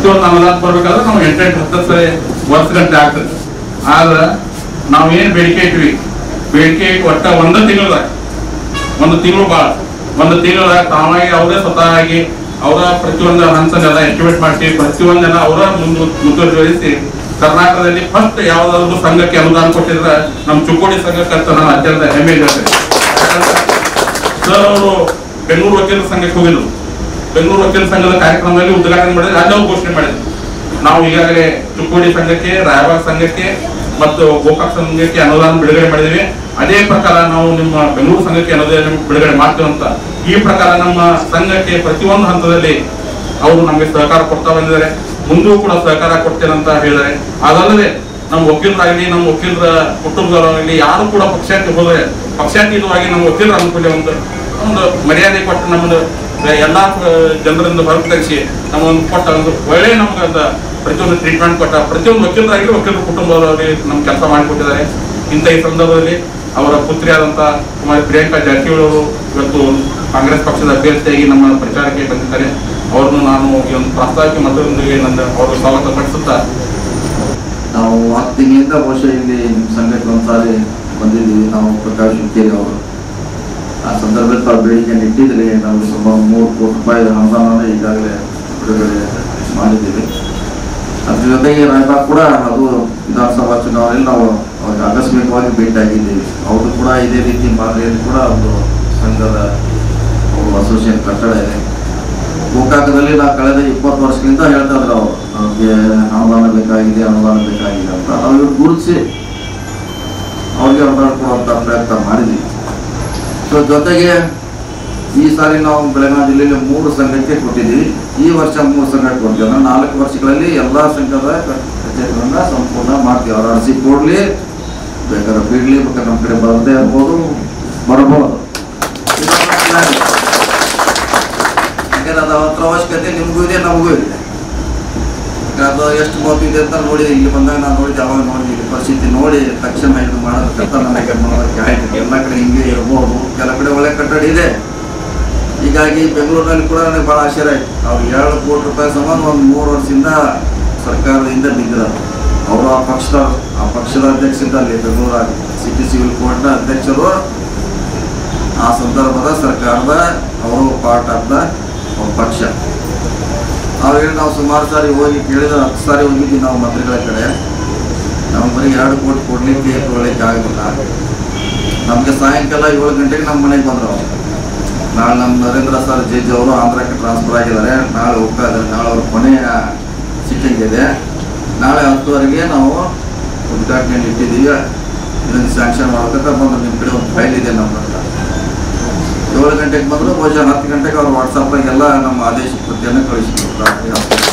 ಪ್ರತಿಯೊಂದು ಅನುದಾನ ಬರ್ಬೇಕಾದ್ರೆ ನಾವು 8-10 ವರ್ಷಗಟ್ಟಲೆ ಆಗ್ತದೆ. ಆದ್ರೆ ನಾವು ಏನು ಬೇಡಿಕೆ ಇಟ್ವಿ, ಬೇಡಿಕೆ ಒಟ್ಟ ಒಂದು ತಿಂಗಳು ಭಾಳ, ಒಂದು ತಿಂಗಳದಾಗ ತಾವಾಗಿ ಅವರೇ ಸ್ವತಃ ಆಗಿ ಅವರ ಪ್ರತಿಯೊಂದು ಹಂತನೆಲ್ಲ ಎಸ್ಟಿಮೇಟ್ ಮಾಡಿಸಿ ಪ್ರತಿಯೊಂದೆಲ್ಲ ಅವರ ಮುಂದುವರಿಸಿ ಕರ್ನಾಟಕದಲ್ಲಿ ಫಸ್ಟ್ ಯಾವ್ದಾದ್ರು ಸಂಘಕ್ಕೆ ಅನುದಾನ ಕೊಟ್ಟಿದ್ರೆ ನಮ್ಮ ಚಿಕ್ಕೋಡಿ ಸಂಘಕ್ಕೆ ಅಂತ ನಾನು ಅತ್ಯಂತ ಹೆಮ್ಮೆ ಹೇಳ್ತೇನೆ. ಸರ್ ಅವರು ಬೆಂಗಳೂರು ವಕೀಲರ ಸಂಘಕ್ಕೆ ಹೋಗಿದ್ರು. ಬೆಂಗಳೂರು ವಕೀಲರ ಸಂಘದ ಕಾರ್ಯಕ್ರಮದಲ್ಲಿ ಉದ್ಘಾಟನೆ ಮಾಡಿದ್ರೆ ಅಲ್ಲಿ ಅವ್ರು ಘೋಷಣೆ ಮಾಡಿದ್ರು, ನಾವು ಈಗಾಗಲೇ ಚಿಕ್ಕೋಡಿ ಸಂಘಕ್ಕೆ, ರಾಯಬಾಗ್ ಸಂಘಕ್ಕೆ ಮತ್ತು ಗೋಕಾಕ್ ಸಂಘಕ್ಕೆ ಅನುದಾನ ಬಿಡುಗಡೆ ಮಾಡಿದ್ದೀವಿ. ಅದೇ ಪ್ರಕಾರ ನಾವು ನಿಮ್ಮ ಬೆಂಗಳೂರು ಸಂಘಕ್ಕೆ ಅನುದಾನ ಬಿಡುಗಡೆ ಮಾಡ್ತೇವೆ ಅಂತ. ಈ ಪ್ರಕಾರ ನಮ್ಮ ಸಂಘಕ್ಕೆ ಪ್ರತಿಯೊಂದು ಹಂತದಲ್ಲಿ ಅವರು ನಮಗೆ ಸಹಕಾರ ಕೊಡ್ತಾ ಬಂದಿದ್ದಾರೆ, ಮುಂದೂ ಕೂಡ ಸಹಕಾರ ಕೊಡ್ತೇನೆ ಅಂತ ಹೇಳಿದ್ದಾರೆ. ಅದಲ್ಲದೆ ನಮ್ಮ ವಕೀಲರಾಗಲಿ, ನಮ್ಮ ವಕೀಲರ ಕುಟುಂಬದವರಾಗಲಿ ಯಾರು ಕೂಡ ಪಕ್ಷಾಂತಿ ಹೋದರೆ ಪಕ್ಷಾತೀತವಾಗಿ ನಮ್ಮ ವಕೀಲರ ಅನುಕೂಲ ಒಂದು ಮರ್ಯಾದೆ ಕೊಟ್ಟು ನಮ್ಮದು ಎಲ್ಲಾ ಜನರಿಂದ ಹೊರಗೆ ತೆಗಿಸಿ ನಮ್ಮೊಂದು ಕೊಟ್ಟ ಒಂದು ಒಳ್ಳೆ ನಮ್ಗೆ ಅಂತ ಪ್ರತಿಯೊಂದು ಟ್ರೀಟ್ಮೆಂಟ್ ಕೊಟ್ಟ ಪ್ರತಿಯೊಂದು ವಕೀಲರಾಗಿ ವಕೀಲರ ಕುಟುಂಬದವರಿಗೆ ನಮ್ಗೆ ಕೆಲಸ ಮಾಡಿಕೊಟ್ಟಿದ್ದಾರೆ. ಇಂಥ ಈ ಸಂದರ್ಭದಲ್ಲಿ ಅವರ ಪುತ್ರಿಯಾದಂಥ ಕುಮಾರಿ ಪ್ರಿಯಾಂಕಾ ಜಾರಕಿಹೊಳಿ ಅವರು ಇವತ್ತು ಕಾಂಗ್ರೆಸ್ ಪಕ್ಷದ ಅಭ್ಯರ್ಥಿಯಾಗಿ ನಮ್ಮ ಪ್ರಚಾರಕ್ಕೆ ಬಂದಿದ್ದಾರೆ. ಅವ್ರನ್ನು ನಾನು ಈ ಒಂದು ಪ್ರಾಸ್ತಾವಿಕ ಮತದೊಂದಿಗೆ ಅವರು ಸ್ವಾಗತ ಪಡಿಸುತ್ತಾ, ನಾವು 10 ತಿಂಗಳಿಂದ ಬಹುಶಃ ಇಲ್ಲಿ ನಿಮ್ಮ ಸಂಘಕ್ಕೆ ಒಂದ್ಸಾರಿ ಬಂದಿದ್ದೀವಿ. ನಾವು ಪ್ರಕಾಶ್ ಹುಕ್ಕೇರಿ ಅವರು ಆ ಸಂದರ್ಭದಲ್ಲಿ ತಾವು ಬೇಡಿಕೆ ಇಟ್ಟಿದ್ರೆ ನಾವು ಸುಮಾರು 3 ಕೋಟಿ ರೂಪಾಯಿ ಅನುದಾನ ಈಗಾಗಲೇ ಬಿಡುಗಡೆ ಮಾಡಿದ್ದೀವಿ. ಅದ್ರ ಜೊತೆಗೆ ರಾಯಬಾಗ್ ಕೂಡ ಅದು ವಿಧಾನಸಭಾ ಚುನಾವಣೆಯಲ್ಲಿ ನಾವು ಆಕಸ್ಮಿಕವಾಗಿ ಭೇಟಿಯಾಗಿದ್ದೀವಿ. ಅವರು ಕೂಡ ಇದೇ ರೀತಿ ಮಾದರಿಯಲ್ಲಿ ಕೂಡ ಒಂದು ಸಂಘದ ಅಸೋಸಿಯೇಷನ್ ಕಟ್ಟಡ ಇದೆ. ಗೋಕಾಕದಲ್ಲಿ ನಾವು ಕಳೆದ 20 ವರ್ಷಗಳಿಂದ ಹೇಳ್ತಾ ಇದ್ರು ಅವರು ನಮಗೆ ಅನುದಾನ ಬೇಕಾಗಿದೆ ಅಂತ. ನಾವು ಇವ್ರು ಗುರುತಿಸಿ ಅವ್ರಿಗೆ ಅನುದಾನ ಕೊಡುವಂಥ ಪ್ರಯತ್ನ ಮಾಡಿದ್ವಿ. ಸೊ ಜೊತೆಗೆ ಈ ಸಾರಿ ನಾವು ಬೆಳಗಾವಿ ಜಿಲ್ಲೆಯಲ್ಲಿ 3 ಸಂಘಕ್ಕೆ ಕೊಟ್ಟಿದ್ದೀವಿ. ಈ ವರ್ಷ 3 ಸಂಘಕ್ಕೆ ಕೊಡ್ತೀವಿ. ಅಂದ್ರೆ 4 ವರ್ಷಗಳಲ್ಲಿ ಎಲ್ಲ ಸಂಘದ ಕಚೇರಿಗಳನ್ನ ಸಂಪೂರ್ಣ ಮಾಡ್ತೀವಿ. ಅವ್ರು ಅರಸಿ ಕೊಡ್ಲಿ, ಬೇಕಾದ್ರೆ ಬಿಡ್ಲಿ, ಬೇಕಾದ್ರೆ ನಮ್ಮ ಕಡೆ ಬರದೇ ಇರ್ಬೋದು, ಬರ್ಬೋದು. ಯಾಕಂದ್ರೆ ಅದು ಅವರ ಅವಶ್ಯಕತೆ ನಿಮಗೂ ಇದೆ, ನಮಗೂ ಇದೆ. ಅದು ಎಷ್ಟು ಮಹತ್ವ ಇದೆ ಅಂತ ನೋಡಿದೆ. ಇಲ್ಲಿ ಬಂದಾಗ ನಾನು ನೋಡಿದ್ದೆ, ಅವಾಗ ನೋಡಿದ್ವಿ. ಇಲ್ಲಿ ಪರಿಸ್ಥಿತಿ ನೋಡಿ ತಕ್ಷಣ ಇದು ಮಾಡೋದಕ್ಕಂತ ನನಗೆ ಮಾಡೋದಕ್ಕೆ ಆಯ್ತು. ಎಲ್ಲ ಕಡೆ ಹಿಂಗೆ ಇರ್ಬೋದು, ಕೆಲ ಕಡೆ ಒಳ್ಳೆ ಕಟ್ಟಡ ಇದೆ. ಹೀಗಾಗಿ ಬೆಂಗಳೂರಿನಲ್ಲಿ ಕೂಡ ನನಗೆ ಭಾಳ ಆಶ್ಚರ್ಯ ಆಯ್ತು. ಅವ್ರು 2 ಕೋಟಿ ರೂಪಾಯಿ ಸಮಾನ ಒಂದು 3 ವರ್ಷದಿಂದ ಸರ್ಕಾರದಿಂದ ಬಿದ್ದಿರೋದು. ಅವರು ಆ ಪಕ್ಷದ ಅಧ್ಯಕ್ಷರಲ್ಲಿ ಬೆಂಗಳೂರಾಗ ಸಿಟಿ ಸಿವಿಲ್ ಕೋರ್ಟ್ನ ಅಧ್ಯಕ್ಷರು ಆ ಸಂದರ್ಭದ ಸರ್ಕಾರದ ಅವರು ಪಾರ್ಟ್ ಆಫ್ ದ ಪಕ್ಷ. ಅವ್ರಿಗೆ ನಾವು ಸುಮಾರು ಸಾರಿ ಹೋಗಿ ಕೇಳಿದ 10 ಸಾರಿ ಹೋಗಿದ್ವಿ ನಾವು ಮಂತ್ರಿಗಳ ಕಡೆ. ನಾವು ಬರೀ 2 ಕೋಟಿ ಕೊಡ್ಲಿಕ್ಕೆ ಆಗಲಿಲ್ಲ. ನಮಗೆ ಸಾಯಂಕಾಲ 7 ಗಂಟೆಗೆ ನಮ್ಮ ಮನೆಗೆ ಬಂದರು. ನಾಳೆ ನಮ್ಮ ನರೇಂದ್ರ ಸರ್ ಜಡ್ಜ್ ಅವರು ಆಂಧ್ರಕ್ಕೆ ಟ್ರಾನ್ಸ್ಫರ್ ಆಗಿದ್ದಾರೆ. ನಾಳೆ ಹೋಗ್ತಾ ಇದ್ದಾರೆ. ನಾಳೆ ಅವ್ರ ಕೊನೆಯ ಸಿಟ್ಟಿಂಗ್ ಇದೆ. ನಾಳೆ 10ವರೆಗೆ ನಾವು ಉದ್ಘಾಟನೆಯಲ್ಲಿ ಇಟ್ಟಿದ್ದೀವಿ. ಇದನ್ನು ಸ್ಯಾಂಕ್ಷನ್ ಮಾಡೋದಕ್ಕೆ ಬಂದು ನಿಮ್ಮ ಕಡೆ ಒಂದು ಫೈಲ್ ಇದೆ ನಮ್ಮ ಹತ್ರ. 7 ಗಂಟೆಗೆ ಬಂದರು. ಬಹುಶಃ 10 ಗಂಟೆಗೆ ಅವ್ರು ವಾಟ್ಸಪ್ನಾಗೆಲ್ಲ ನಮ್ಮ ಆದೇಶ ಪ್ರತಿಯನ್ನು ಕಳಿಸಿದ್ರು. ರಾತ್ರಿ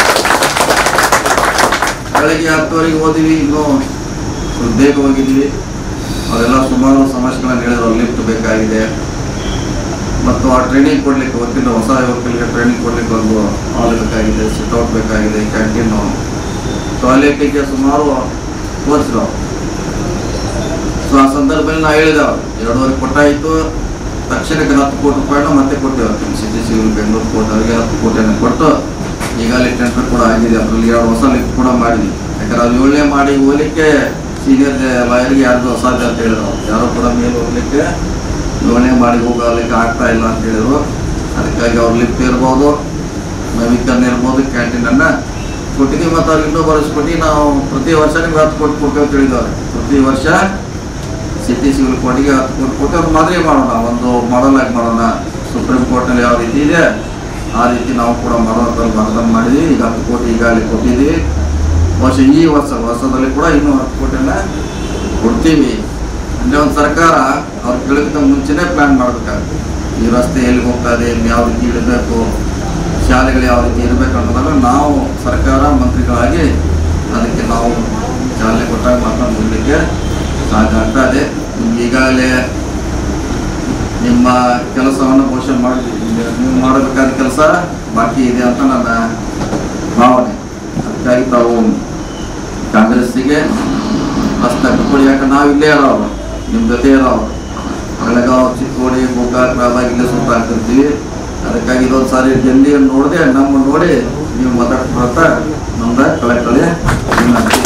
ಬೆಳಗ್ಗೆ 10ವರೆಗೆ ಹೋದಿವಿ. ಇನ್ನೂ ಸ್ವಲ್ಪ ಬೇಗ ಹೋಗಿದ್ವಿ. ಅವರೆಲ್ಲ ಸುಮಾರು ಸಮಸ್ಯೆಗಳನ್ನು ಹೇಳಿದ್ರು. ಲಿಫ್ಟ್ ಬೇಕಾಗಿದೆ ಮತ್ತು ಆ ಟ್ರೈನಿಂಗ್ ಕೊಡಲಿಕ್ಕೆ ವಕೀಲ, ಹೊಸ ವಕೀಲರಿಗೆ ಟ್ರೈನಿಂಗ್ ಕೊಡಲಿಕ್ಕೆ ಒಂದು ಹಾಲ್ ಬೇಕಾಗಿದೆ, ಸಿಟ್ಔಟ್ ಬೇಕಾಗಿದೆ, ಕ್ಯಾಂಟೀನು, ಟಾಯ್ಲೆಟಿಗೆ ಸುಮಾರು ತೋರಿಸಿದ್ರು. ಸೊ ಆ ಸಂದರ್ಭದಲ್ಲಿ ನಾವು ಹೇಳಿದೆ, 2.5 ಕೊಟ್ಟಾಯಿತು. ತಕ್ಷಣಕ್ಕೆ 10 ಕೋಟಿ ರೂಪಾಯಿನ ಮತ್ತೆ ಕೊಟ್ಟೇವೆ. ಸಿಟಿ ಸಿವಿಲ್ ಬೆಂಗಳೂರು ಕೋರ್ಟ್ ಅವರಿಗೆ 10 ಕೋಟಿಯನ್ನು ಕೊಟ್ಟು ಈಗಾಗಲೇ ಟೆಂಡರ್ ಕೂಡ ಆಗಿದೆ. ಅದರಲ್ಲಿ 2 ಹೊಸ ಲಿಫ್ಟ್ ಕೂಡ ಮಾಡಿದ್ವಿ. ಯಾಕಂದ್ರೆ ಅದು 7ನೇ ಮಾಡಿ ಹೋಗ್ಲಿಕ್ಕೆ ಸೀನಿಯರ್ ಲಾಯರ್ಗೆ ಯಾರಿಗೂ ಅಸಾಧ್ಯ ಅಂತ ಹೇಳಿದ್ರು. ಯಾರೋ ಕೂಡ ಮೇಲೆ ಹೋಗ್ಲಿಕ್ಕೆ 7ನೇ ಮಾಡಿ ಹೋಗಲಿಕ್ಕೆ ಆಗ್ತಾ ಇಲ್ಲ ಅಂತ ಹೇಳಿದ್ರು. ಅದಕ್ಕಾಗಿ ಅವ್ರು ಲಿಫ್ಟ್ ಇರ್ಬೋದು, ನವೀಕರಣ ಇರ್ಬೋದು, ಕ್ಯಾಂಟೀನನ್ನು ಕೊಟ್ಟಿದ್ದೀವಿ. ಮತ್ತು ಅವ್ರಿಗೆ ಇನ್ನೂ ಬರೆಸ್ಕೊಟ್ಟು ನಾವು ಪ್ರತಿ ವರ್ಷ ನಿಮ್ಗೆ 10 ಕೋಟಿ ಕೊಡ್ತೇವೆ ಅಂತ ಹೇಳಿದವ್ರೆ. ಪ್ರತಿ ವರ್ಷ ಸಿಟಿ ಸಿವಿಲ್ ಕೋರ್ಟಿಗೆ 10 ಕೋಟಿ ಕೊಟ್ಟು ಅವ್ರು ಮಾದರಿ ಮಾಡೋಣ, ಒಂದು ಮಾಡಲ್ ಆಗಿ ಮಾಡೋಣ. ಸುಪ್ರೀಂ ಕೋರ್ಟ್ನಲ್ಲಿ ಯಾವ ರೀತಿ ಇದೆ ಆ ರೀತಿ ನಾವು ಕೂಡ ಮಾಡೋದ್ರಲ್ಲಿ ವಾಗ್ದಾನ ಮಾಡಿದ್ವಿ. ಈಗ 10 ಕೋಟಿ ಈಗಾಗಲೇ ಕೊಟ್ಟಿದ್ದೀವಿ. ಬಹುಶಃ ಈ ವರ್ಷದಲ್ಲಿ ಕೂಡ ಇನ್ನೂ 10 ಕೋಟಿನ ಕೊಡ್ತೀವಿ. ಅಂದರೆ ಒಂದು ಸರ್ಕಾರ ಅವ್ರು ಕೇಳೋದಕ್ಕಿಂತ ಮುಂಚೆನೇ ಪ್ಲ್ಯಾನ್ ಮಾಡಬೇಕಾಗುತ್ತೆ. ಈ ರಸ್ತೆ ಎಲ್ಲಿ ಹೋಗ್ತಾ ಇದೆ, ಯಾವ ರೀತಿ ಇಡಬೇಕು, ಶಾಲೆಗಳು ಯಾವ ರೀತಿ ಇರಬೇಕು ಅನ್ನೋದನ್ನು ನಾವು ಸರ್ಕಾರ ಮಂತ್ರಿಗಳಾಗಿ ಅದಕ್ಕೆ ನಾವು ಚಾಲನೆ ಕೊಟ್ಟಾಗ ಮಾತ್ರ ಮುಗಲಿಕ್ಕೆ ಸಾಧ್ಯ ಆಗ್ತಾ ಇದೆ. ಈಗಾಗಲೇ ನಿಮ್ಮ ಕೆಲಸವನ್ನು ಬಹುಶಃ ನೀವು ಮಾಡಬೇಕಾದ ಕೆಲಸ ಬಾಕಿ ಇದೆ ಅಂತ ನನ್ನ ಭಾವನೆ. ಅದಕ್ಕಾಗಿ ತಾವು ಕಾಂಗ್ರೆಸ್ಸಿಗೆ ಹಸ್ತಕ್ಕೆ ಕೊಡಿ. ಯಾಕಂದ್ರೆ ನಾವು ಇಲ್ಲೇ ಇರೋರು, ನಿಮ್ಮ ಜೊತೆ ಇರೋರು. ಬೆಳಗಾವಿ, ಚಿಕ್ಕೋಡಿ, ಗೋಕಾಕ್, ರಾಯಬಾಗ್ ಇಲ್ಲೇ ಸುತ್ತ ಆಗ್ತಿರ್ತೀವಿ. ಅದಕ್ಕಾಗಿ ಇದೊಂದು ಸಾರಿ ಜಲ್ದಿ ನೋಡಿದೆ, ನಮ್ಮ ನೋಡಿ ನೀವು ಮಾತಾಡ್ತಾ ನಮ್ದು ಕಲೆಕ್ಟರ್ಗೆ ವಿನಂತಿ.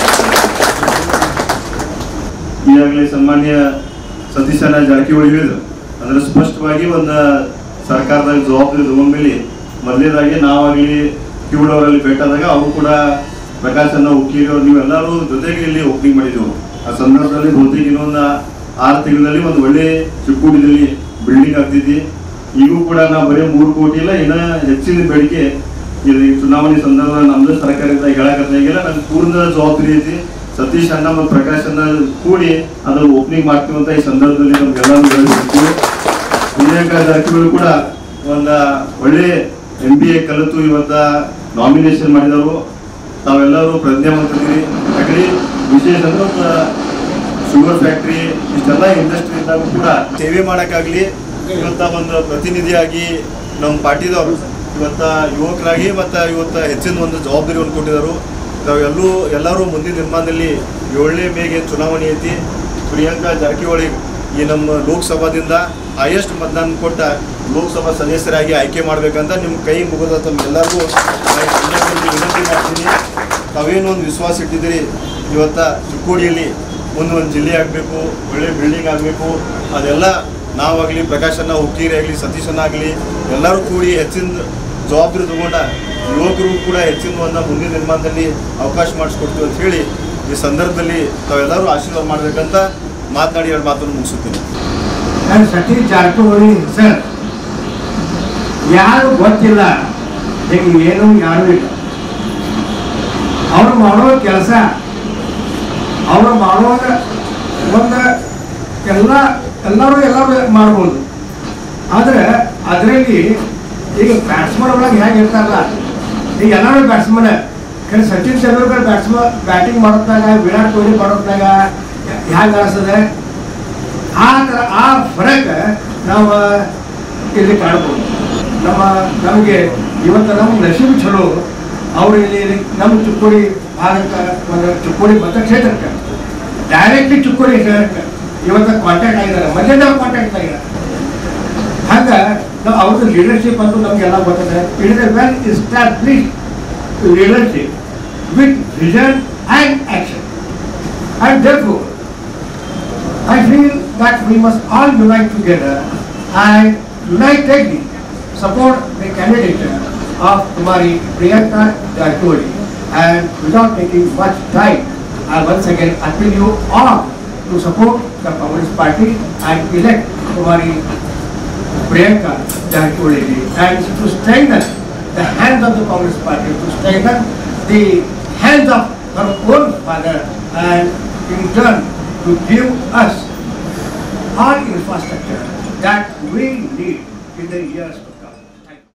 ಈಗಾಗಲೇ ಸನ್ಮಾನ್ಯ ಸತೀಶಣ್ಣ ಜಾರಕಿಹೊಳಿ ಹೇಳಿದ್ರು, ಅಂದ್ರೆ ಸ್ಪಷ್ಟವಾಗಿ ಒಂದು ಸರ್ಕಾರದಾಗ ಜವಾಬ್ದಾರಿ ತಗೊಂಡ್ಮೇಲೆ ಮೊದಲನೇದಾಗಿ ನಾವಾಗಲಿ ಕಿವುಡವರಲ್ಲಿ ಭೇಟಾದಾಗ ಅವರು ಕೂಡ ಪ್ರಕಾಶನ ಹುಕ್ಕೇರಿ ಅವ್ರು ನೀವೆಲ್ಲರೂ ಜೊತೆಗೆ ಇಲ್ಲಿ ಓಪನಿಂಗ್ ಮಾಡಿದೆವು. ಆ ಸಂದರ್ಭದಲ್ಲಿ ಬಹುತೇಕ ಇನ್ನೊಂದು 6 ತಿಂಗಳಲ್ಲಿ ಒಂದು ಒಳ್ಳೆ ಚಿಕ್ಕೋಡಿದಲ್ಲಿ ಬಿಲ್ಡಿಂಗ್ ಆಗ್ತಿದ್ವಿ. ಈಗೂ ಕೂಡ ನಾವು ಬರೀ 3 ಕೋಟಿ ಇಲ್ಲ, ಇನ್ನೂ ಹೆಚ್ಚಿನ ಬೇಡಿಕೆ ಇಲ್ಲಿ ಚುನಾವಣೆ ಸಂದರ್ಭದಲ್ಲಿ ನಮ್ದು ಸರ್ಕಾರದಿಂದ ಹೇಳಕ್ಕಾಗಿಲ್ಲ. ನನ್ನ ಪೂರ್ಣ ಜವಾಬ್ದಾರಿ ಐತಿ. ಸತೀಶ್ ಅಣ್ಣ ಮತ್ತು ಪ್ರಕಾಶ್ ಅಣ್ಣ ಕೂಡಿ ಅದನ್ನು ಓಪನಿಂಗ್ ಮಾಡ್ತೀವಿ ಅಂತ ಈ ಸಂದರ್ಭದಲ್ಲಿ ನಮ್ಗೆಲ್ಲರೂ ಹೇಳ್ತಿರ್ತೀವಿ. ಪ್ರಿಯಾಂಕಾ ಜಾರಕಿಹೊಳಿ ಕೂಡ ಒಂದು ಒಳ್ಳೆ MBA ಕಲಿತು ಇವತ್ತ ನಾಮಿನೇಷನ್ ಮಾಡಿದವರು. ತಾವೆಲ್ಲರೂ ಪ್ರಜ್ಞಾವಂತರಿದ್ದೀರಿ. ಯಾಕಂದ್ರೆ ವಿಶೇಷ ಅಂದ್ರೆ ಒಂದು ಶುಗರ್ ಫ್ಯಾಕ್ಟ್ರಿ ಇಷ್ಟೆಲ್ಲ ಇಂಡಸ್ಟ್ರಿ ಇದ್ದಾಗ ಕೂಡ ಸೇವೆ ಮಾಡೋಕ್ಕಾಗಲಿ ಇವತ್ತ ಒಂದು ಪ್ರತಿನಿಧಿಯಾಗಿ ನಮ್ಮ ಪಾರ್ಟಿದವರು ಇವತ್ತ ಯುವಕರಾಗಿ ಮತ್ತು ಇವತ್ತು ಹೆಚ್ಚಿನ ಒಂದು ಜವಾಬ್ದಾರಿಯನ್ನು ಕೊಟ್ಟಿದ್ದಾರೆ. ಎಲ್ಲರೂ ಮುಂದಿನ ನಿರ್ಮಾಣದಲ್ಲಿ 7ನೇ ಮೇಗೆ ಚುನಾವಣೆ ಐತಿ. ಪ್ರಿಯಾಂಕಾ ಜಾರಕಿಹೊಳಿ ಈ ನಮ್ಮ ಲೋಕಸಭಾದಿಂದ ಹೈಯೆಸ್ಟ್ ಮತದಾನ ಕೊಟ್ಟ ಲೋಕಸಭಾ ಸದಸ್ಯರಾಗಿ ಆಯ್ಕೆ ಮಾಡಬೇಕಂತ ನಿಮ್ಮ ಕೈ ಮುಗಿದ ತಮ್ಮೆಲ್ಲರಿಗೂ ವಿನಂತಿ ಮಾಡ್ತೀನಿ. ತಾವೇನು ಒಂದು ವಿಶ್ವಾಸ ಇಟ್ಟಿದ್ದೀರಿ, ಇವತ್ತ ಚಿಕ್ಕೋಡಿಯಲ್ಲಿ ಮುಂದೆ ಒಂದು ಜಿಲ್ಲೆ ಆಗಬೇಕು, ಒಳ್ಳೆ ಬಿಲ್ಡಿಂಗ್ ಆಗಬೇಕು. ಅದೆಲ್ಲ ನಾವಾಗಲಿ, ಪ್ರಕಾಶಣ್ಣ ಹುಕ್ಕೇರಿ ಆಗಲಿ, ಸತೀಶಣ್ಣ ಆಗಲಿ ಎಲ್ಲರೂ ಕೂಡಿ ಹೆಚ್ಚಿನ ಜವಾಬ್ದಾರಿ ತಗೊಂಡ ಯುವಕರು ಕೂಡ ಹೆಚ್ಚಿನ ಒಂದು ಮುಂದಿನ ನಿರ್ಮಾಣದಲ್ಲಿ ಅವಕಾಶ ಮಾಡಿಸ್ಕೊಡ್ತೀವಿ ಅಂತ ಹೇಳಿ ಈ ಸಂದರ್ಭದಲ್ಲಿ ತಾವೆಲ್ಲರೂ ಆಶೀರ್ವಾದ ಮಾಡಬೇಕಂತ ಮಾತನಾಡಿ 2 ಮಾತನ್ನು ಮುಗಿಸುತ್ತೀನಿ. ನಾನು ಸತೀಶ್ ಜಾರಕಿಹೊಳಿ ಸರ್ ಯಾರು ಗೊತ್ತಿಲ್ಲ, ಈಗ ಏನು ಯಾರು ಇಲ್ಲ. ಅವ್ರು ಮಾಡೋ ಕೆಲಸ, ಅವ್ರು ಮಾಡುವಾಗ ಒಂದು ಎಲ್ಲರೂ ಮಾಡ್ಬೋದು. ಆದರೆ ಅದರಲ್ಲಿ ಈಗ ಬ್ಯಾಟ್ಸ್ಮನ್ ಒಳಗೆ ಹೇಗೆ ಇರ್ತಾರಲ್ಲ, ಈಗ ಎಲ್ಲರೂ ಬ್ಯಾಟ್ಸ್ಮನ್. ಸಚಿನ್ ತೆಂಡೂಲ್ಕರ್ ಬ್ಯಾಟಿಂಗ್ ಮಾಡೋದ್ನಾಗ, ವಿರಾಟ್ ಕೊಹ್ಲಿ ಮಾಡೋದ್ನಾಗ ಹೇಗೆ ಅನಿಸ್ತದೆ, ಆ ಥರ ಆ ಫರಕ್ ನಾವು ಇಲ್ಲಿ ಕಾಣ್ಬೋದು. ನಮಗೆ ಇವತ್ತು ನಮ್ಗೆ ನಸೀಬ್ ಚಲೋ, ಅವರು ಇಲ್ಲಿ ನಮ್ಮ ಚಿಕ್ಕೋಡಿ ಭಾಗಕ್ಕೆ, ಒಂದು ಚಿಕ್ಕೋಡಿ ಮತಕ್ಷೇತ್ರಕ್ಕೆ ಡೈರೆಕ್ಟ್ಲಿ ಚಿಕ್ಕೋಡಿ ಶಹರಕ್ಕೆ ಇವತ್ತು ಕಾಂಟ್ಯಾಕ್ಟ್ ಆಗಿದ್ದಾರೆ, ಮೊದಲೇ ಕಾಂಟ್ಯಾಕ್ಟ್ ಆಗಿದ್ದಾರೆ. ಹಂಗೆ ನಾವು ಅವ್ರದ್ದು ಲೀಡರ್ಶಿಪ್ ಅಂತೂ ನಮಗೆಲ್ಲ ಗೊತ್ತಿದೆ. It is a well established leadership with vision and action. And therefore, I feel that we must all unite together and unitedly support the candidature of Kumari Priyanka Jarkiwali. And without taking much time, I once again appeal you all to support the Congress Party and elect Kumari Priyanka Jarkiwali and to strengthen the hands of the Congress Party, to strengthen the hands of her own father, and in turn to give us all infrastructure that we need in the years